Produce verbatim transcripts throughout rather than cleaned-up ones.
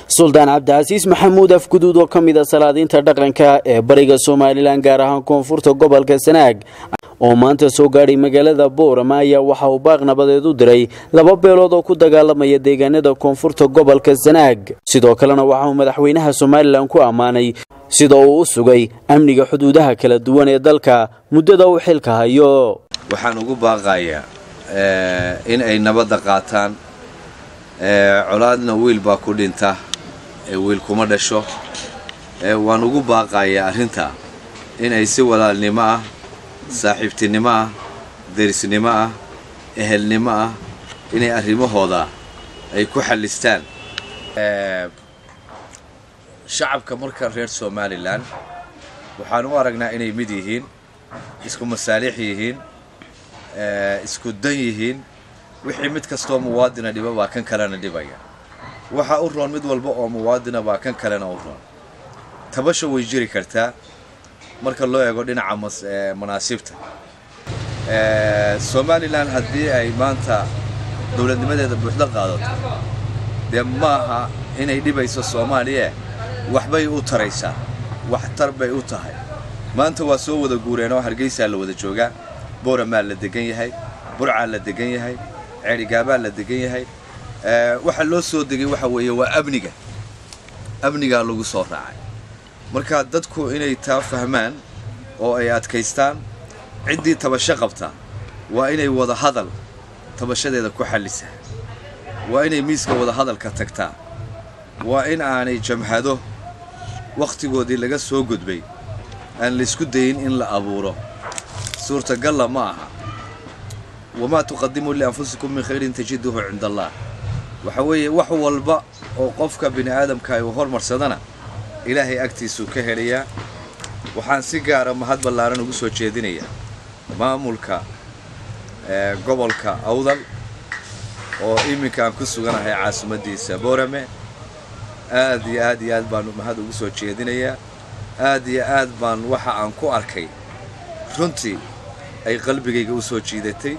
Suldaan Cabdicasiis Maxamuud Afguduud oo kamida salaadiinta dhaqanka ee bariga Soomaaliland gaar ahaan koonfurta gobolka Sanaag oo maanta soo gaaray magaalada Boorama ayaa waxa uu baaq nabadeed u diray laba beelood oo ku dagaalamaya deegaanada koonfurta gobolka Sanaag sidoo kalena waxa uu madaxweynaha Soomaaliland ku amaanay sida uu u sugay amniga xuduudaha kala duwan ee dalka muddada uu xilka hayo. waxaan ugu baaqayaa ee in ay nabad qaataan ee colaadna wiil baa ku dhinta ee wiil kuma dhasho ee waan ugu baaqayaa arinta in ay si walaalnimo ah saaxiibtinimo ah derisnimo ah ehelnimo ah inay arrimahooda ay ku xalistaan ee shacabka marka reer Soomaaliland waxaan u aragnaa inay mid yihiin isku masaalix yihiin ee isku dan yihiin wixii mid kasto muwaadina dhiba waa kan kalena dhibaya waxa u roon mid walba oo muwaadina baa kan kalena u roon tabasho way jiri kartaa marka loo eego dhinaca munaasibta ee Soomaaliland hadii ay maanta dawladnimadeeda buuxda qaadato de maaha inay dhibayso Soomaaliya waxbay u taraysaa wax tarbay u tahay maanta waa soo wada guureen oo Hargeysa la wada jooga Boorama la degan yahay Burca la degan yahay Ceerigaaba la degan yahay ee waxa loo soo degay waxa weeye waa amniga amniga lagu soo raacay marka dadku inay taa fahmaan oo ay adkaystaan cidii tabasho qabta waa inay wada hadal tabashadeeda ku xalisaa waa inay miiska wada hadalka tagtaa waa in aanay jamhado waqtigoodii laga soo gudbay aan la isku dayin in la abuuro suurta gal ma aha wama tuqaddimu li anfusikum min khairin tajiduhu 'inda Allah waxa weeye wax walba oo qofka bini aadamka ay hormarsadana ilaahay agtiisu ka heliya waxaan si gaar ah mahad ballaaran ugu soo jeedinaya maamulka ee gobolka Awdal oo iminka aan ku suganahay caasimadiisa Boorame aad iyo aad iyo aad baan mahad ugu soo jeedinaya aad iyo aad baan waxa aan ku arkay runtii ay qalbigayga u soo jiidatay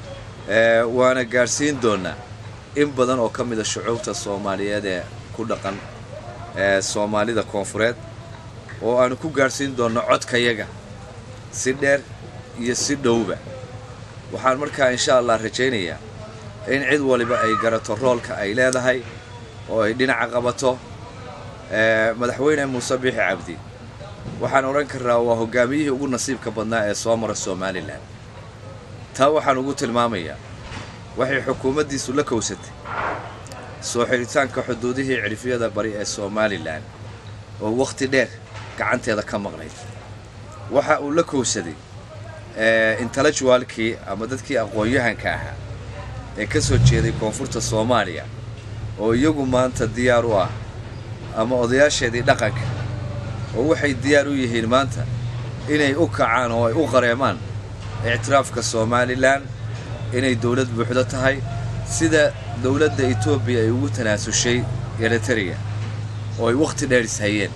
ee waana gaarsiin doonaa in badan oo kamid ah shucuubta Soomaaliyeed ee ku dhaqan ee Soomaalida koonfureed oo aan ku gaarsiin doono codkayaga si dheer iyo si dhowba waxaan markaa insha Allah rajaynayaa in cid waliba ay garato roolka ay leedahay oo ay dhinaca qabato ee madaxweyne Muuse Biixi Cabdi waxaan oran karaa waa hogaamiyihii ugu nasiibka badnaa ee Soomara Soomaaliland taa waxaan ugu tilmaamayaa waxay xukuumaddiisu la kowsatay soo xiritaanka xuduudihii cirifiyada bari ee Soomaaliland oo waqti dheer gacanteeda ka maqnayd waxa uu la kowsaday ee intellectualkii ama dadkii aqoon-yahanka ahaa ee ka soo jeeday koonfurta Soomaaliya oo iyagu maanta diyaar u ah ama odayaasheedii dhaqanka oo waxay diyaar u yihiin maanta inay u kacaan oo ay u qareemaan اعترافك Soomaaliland inay dawlad buuxda tahay sida dawladda Itoobiya ay ugu tanaasushay Eritrea oo ay waqti dheer ishaayeen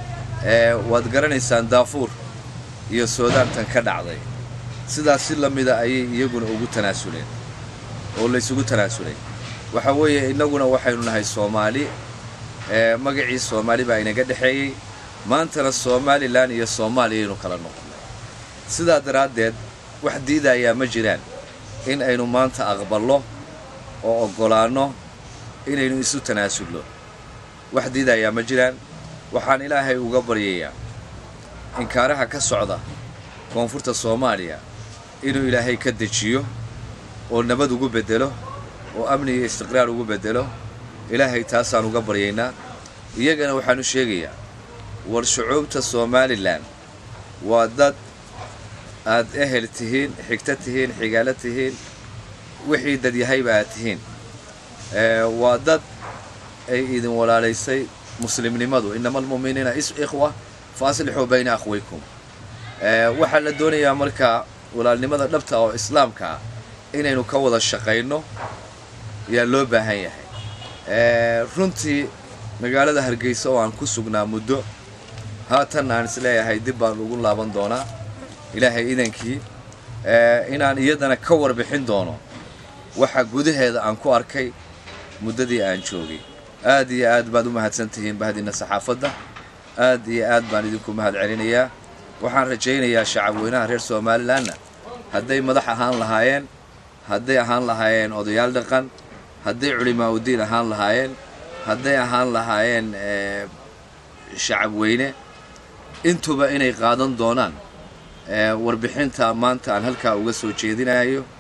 ee wad garanaysaan Darfur iyo Suudaan tan ka dhacday sidaas si lamida ay iyaguna ugu tanaasuleen oo la isugu tanaasulay waxa weeye inaguna waxaynu nahay Soomaali ee magacii Soomaali baa inaga dhaxeeyay maantana Soomaaliland iyo Soomaaliya inuu kala noqday sida daraadeed wax diidaya ma jiraan in aynu maanta aqbalno oo ogolaano inaynu isu tanaasulno wax diidaya ma jiraan waxaan Ilaahay uga baryayaa in kaaraha ka socda koonfurta Soomaaliya inuu Ilaahay ka dejiyo oo nabad ugu bedelo oo amni iyo istiqraar ugu bedelo Ilaahay taasaan uga baryaynaa iyagana waxaan u sheegayaa war shucuubta Soomaaliland waa dad aad ehel tihiin xigta tihiin xigaala tihiin wixii dad yahay baa tihiin ee waa dad ay idin walaalaysay muslimnimadu inamal mu'minina ikhwa faaslihu bayna akhwaykum ee waxa la doonayaa marka walaalnimada dhabta oo islaamka inaynu ka wada shaqeyno yaa loo baahan yahay ee runtii magaalada Hargeysa oo aan ku sugnaa muddo haatan aan isleeyahay dib baan ugu laaban doonaa ilaahay idankii ee inaan iyadana ka warbixin doono waxa gudaheeda aan ku arkay muddadii aan joogay aad iyo aad baad u mahadsantihiin bahdiina saxaafadda aad iyo aad baan idinku mahad celinayaa waxaan rajaynayaa shacab weynaha reer Somaliland hadday madax ahaan lahaayeen hadday ahaan lahaayeen odayaal dhaqan hadday culimaa u diin ahaan lahaayeen hadday ahaan lahaayeen shacab weyne intuba inay qaadan doonaan warbixinta maanta aan halkaa uga soo jeedinayo